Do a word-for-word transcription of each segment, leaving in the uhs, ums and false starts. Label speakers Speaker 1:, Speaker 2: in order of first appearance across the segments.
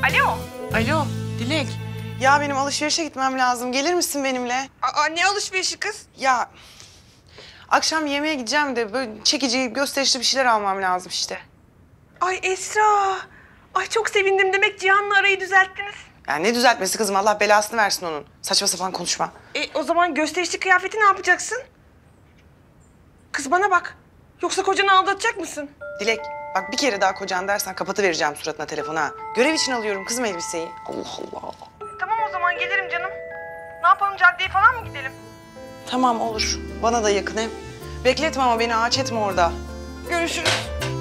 Speaker 1: Alo.
Speaker 2: Alo Dilek. Ya benim alışverişe gitmem lazım. Gelir misin benimle?
Speaker 1: Aa, ne alışverişi kız?
Speaker 2: Ya akşam yemeğe gideceğim de böyle çekici, gösterişli bir şeyler almam lazım işte.
Speaker 1: Ay Esra. Ay çok sevindim. Demek Cihan'la arayı düzelttiniz.
Speaker 2: Ya ne düzeltmesi kızım? Allah belasını versin onun. Saçma sapan konuşma.
Speaker 1: E o zaman gösterişli kıyafeti ne yapacaksın? Kız bana bak. Yoksa kocanı aldatacak mısın?
Speaker 2: Dilek bak bir kere daha kocan dersen kapatıvereceğim suratına telefonu ha. Görev için alıyorum kızım elbiseyi. Allah Allah.
Speaker 1: Tamam o zaman gelirim canım. Ne yapalım, caddeye falan mı gidelim?
Speaker 2: Tamam olur. Bana da yakın hem. Bekletme ama beni ağaç etme orada.
Speaker 1: Görüşürüz.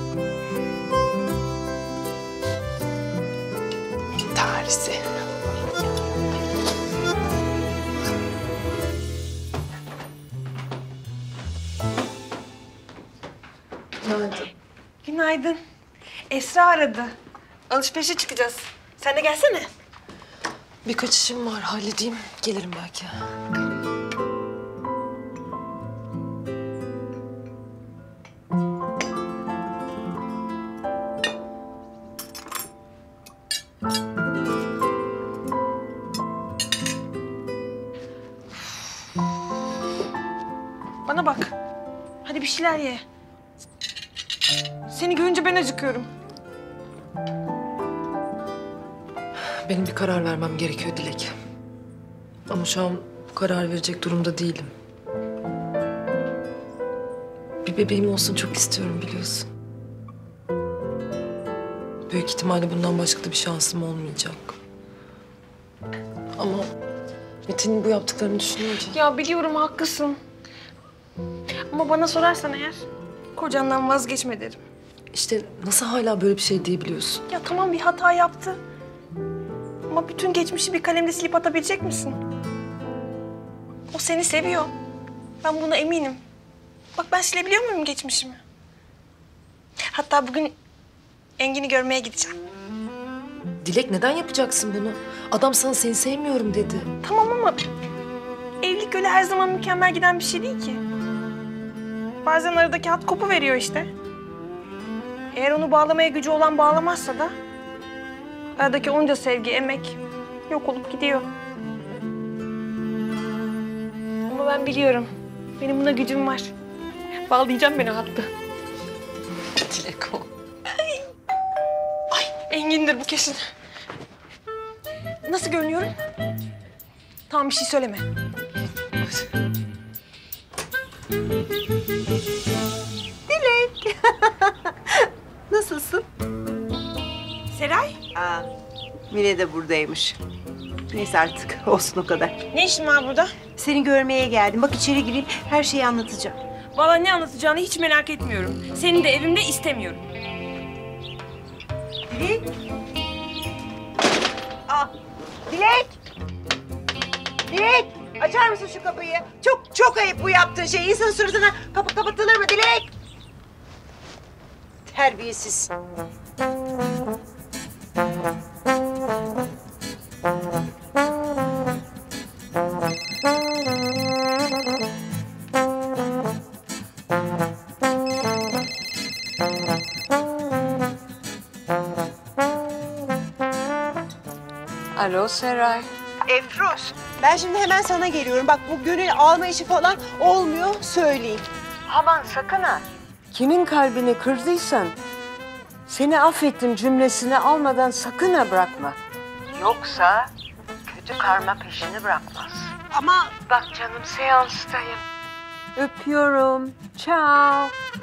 Speaker 2: Tarisi.
Speaker 3: Günaydın.
Speaker 1: Günaydın. Esra aradı. Alışverişe çıkacağız. Sen de gelsene.
Speaker 3: Birkaç işim var, halledeyim. Gelirim belki.
Speaker 1: Bana bak. Hadi bir şeyler ye. Seni görünce ben acıkıyorum.
Speaker 3: Benim bir karar vermem gerekiyor Dilek. Ama şu an karar verecek durumda değilim. Bir bebeğim olsun çok istiyorum biliyorsun. Büyük ihtimalle bundan başka da bir şansım olmayacak. Ama Metin'in bu yaptıklarını düşününce...
Speaker 1: Ya biliyorum haklısın. Ama bana sorarsan eğer kocandan vazgeçme derim.
Speaker 3: İşte nasıl hala böyle bir şey diyebiliyorsun?
Speaker 1: Ya tamam bir hata yaptı. Ama bütün geçmişi bir kalemle silip atabilecek misin? O seni seviyor. Ben buna eminim. Bak ben silebiliyor muyum geçmişimi? Hatta bugün Engin'i görmeye gideceğim.
Speaker 3: Dilek neden yapacaksın bunu? Adam sana seni sevmiyorum dedi.
Speaker 1: Tamam ama evlilik öyle her zaman mükemmel giden bir şey değil ki. Bazen aradaki hat kopuveriyor işte. Eğer onu bağlamaya gücü olan bağlamazsa da aradaki onca sevgi, emek yok olup gidiyor. Ama ben biliyorum. Benim buna gücüm var. Bağlayacağım beni hattı.
Speaker 3: Dilek o.
Speaker 1: Ay Engin'dir bu kesin. Nasıl görünüyorum? Tamam bir şey söyleme.
Speaker 4: Nasılsın?
Speaker 1: Seray,
Speaker 4: Aa, Mine de buradaymış. Neyse artık olsun o kadar.
Speaker 1: ne işin var burada?
Speaker 4: Seni görmeye geldim. Bak içeri gireyim her şeyi anlatacağım.
Speaker 1: Vallahi ne anlatacağını hiç merak etmiyorum. Seni de evimde istemiyorum.
Speaker 4: Dilek. Aa, Dilek. Dilek. Açar mısın şu kapıyı? Çok çok ayıp bu yaptığın şey. İnsanın suratına kapı kapatılır mı Dilek? Terbiyesiz.
Speaker 5: Alo Seray.
Speaker 4: Efruz, ben şimdi hemen sana geliyorum. Bak bu gönül alma işi falan olmuyor söyleyeyim.
Speaker 5: Aman sakın ha. Kimin kalbini kırdıysan seni affettim cümlesini almadan sakın ha bırakma. Yoksa kötü karma peşini bırakmaz.
Speaker 4: Ama
Speaker 5: Bak canım seanstayım. Öpüyorum. Ciao.